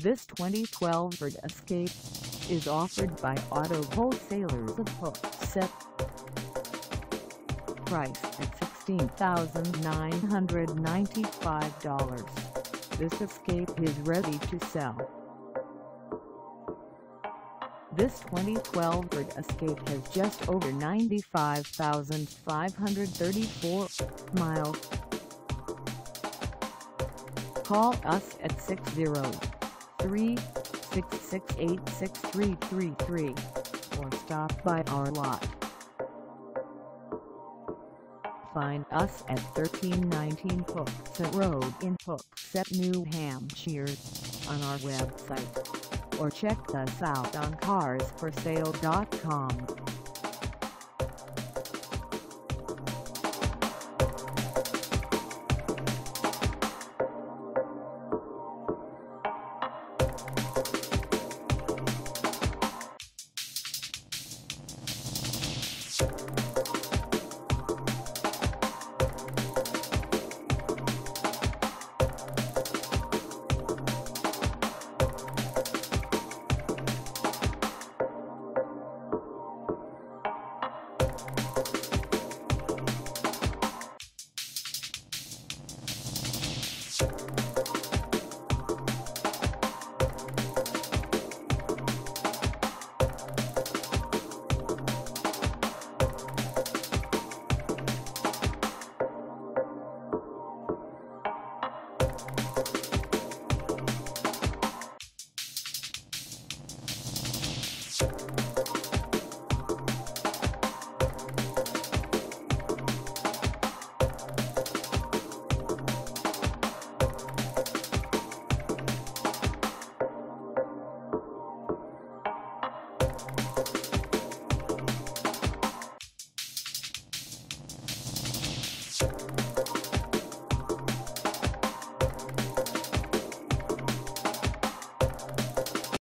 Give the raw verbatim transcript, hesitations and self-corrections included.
This twenty twelve Ford Escape is offered by Auto Wholesalers of Hooksett. Price at sixteen thousand nine hundred ninety-five dollars. This Escape is ready to sell. This twenty twelve Ford Escape has just over ninety-five thousand five hundred thirty-four miles. Call us at six zero three, six six eight, six three three three or stop by our lot. Find us at thirteen nineteen Hookset Road in Hookset, New Hampshire on our website, or check us out on cars for sale dot com. You